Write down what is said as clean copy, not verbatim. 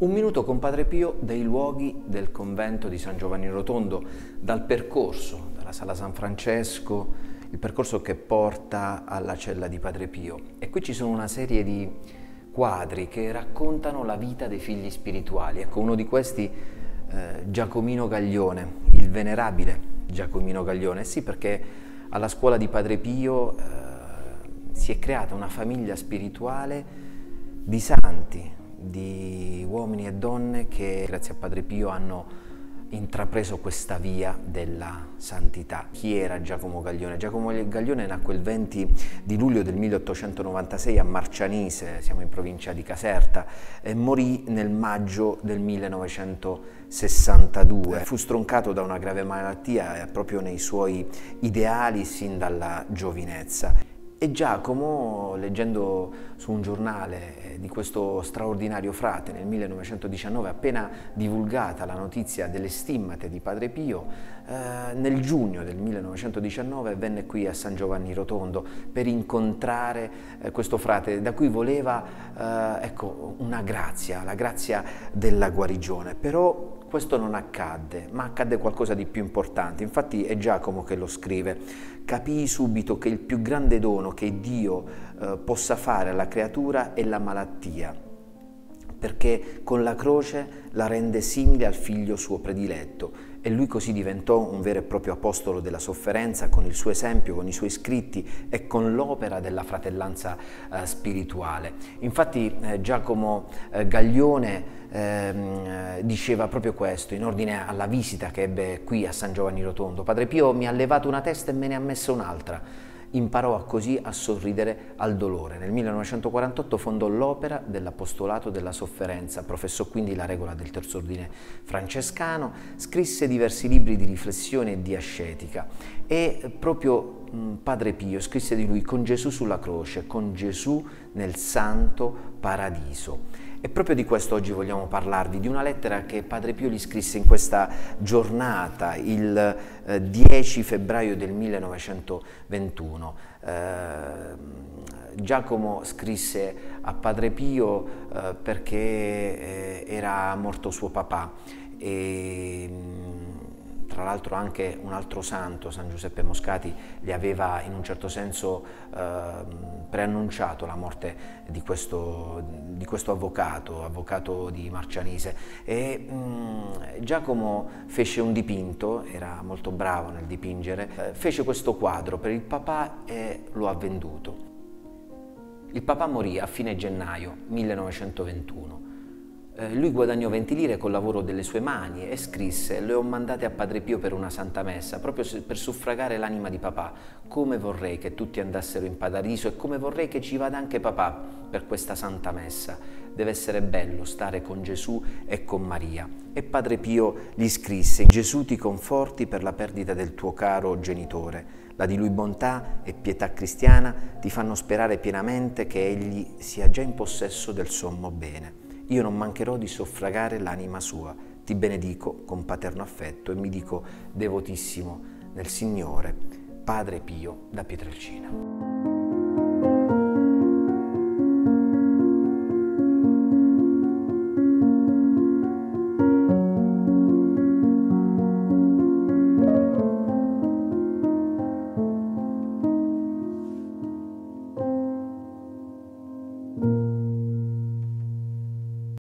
Un minuto con Padre Pio dai luoghi del convento di San Giovanni Rotondo, dal percorso, dalla Sala San Francesco, il percorso che porta alla cella di Padre Pio. E qui ci sono una serie di quadri che raccontano la vita dei figli spirituali. Ecco, uno di questi, Giacomino Gaglione, il venerabile Giacomino Gaglione. Sì, perché alla scuola di Padre Pio si è creata una famiglia spirituale di santi, di uomini e donne che grazie a Padre Pio hanno intrapreso questa via della santità. Chi era Giacomo Gaglione? Giacomo Gaglione nacque il 20 di luglio del 1896 a Marcianise, siamo in provincia di Caserta, e morì nel maggio del 1962. Fu stroncato da una grave malattia proprio nei suoi ideali sin dalla giovinezza. E Giacomo, leggendo su un giornale di questo straordinario frate nel 1919, appena divulgata la notizia delle stimmate di Padre Pio, nel giugno del 1919 venne qui a San Giovanni Rotondo per incontrare questo frate da cui voleva ecco, una grazia, la grazia della guarigione. Però questo non accadde, ma accadde qualcosa di più importante. Infatti è Giacomo che lo scrive. Capii subito che il più grande dono che Dio possa fare alla creatura è la malattia, perché con la croce la rende simile al figlio suo prediletto, e lui così diventò un vero e proprio apostolo della sofferenza con il suo esempio, con i suoi scritti e con l'opera della fratellanza spirituale. Infatti Giacomo Gaglione diceva proprio questo in ordine alla visita che ebbe qui a San Giovanni Rotondo. Padre Pio mi ha levato una testa e me ne ha messa un'altra. Imparò così a sorridere al dolore. Nel 1948 fondò l'opera dell'apostolato della sofferenza, professò quindi la regola del terzo ordine francescano, scrisse diversi libri di riflessione e di ascetica, e proprio Padre Pio scrisse di lui: con Gesù sulla croce, con Gesù nel santo paradiso. E proprio di questo oggi vogliamo parlarvi, di una lettera che Padre Pio gli scrisse in questa giornata, il 10 febbraio del 1921. Giacomo scrisse a Padre Pio perché era morto suo papà, e tra l'altro anche un altro santo, San Giuseppe Moscati, gli aveva in un certo senso preannunciato la morte di questo avvocato di Marcianise. E Giacomo fece un dipinto, era molto bravo nel dipingere, fece questo quadro per il papà e lo ha venduto. Il papà morì a fine gennaio 1921. Lui guadagnò 20 lire col lavoro delle sue mani e scrisse: le ho mandate a Padre Pio per una santa messa, proprio per suffragare l'anima di papà. Come vorrei che tutti andassero in paradiso e come vorrei che ci vada anche papà per questa santa messa. Deve essere bello stare con Gesù e con Maria. E Padre Pio gli scrisse: Gesù ti conforti per la perdita del tuo caro genitore. La di lui bontà e pietà cristiana ti fanno sperare pienamente che egli sia già in possesso del sommo bene. Io non mancherò di soffragare l'anima sua. Ti benedico con paterno affetto e mi dico devotissimo nel Signore, Padre Pio da Pietrelcina.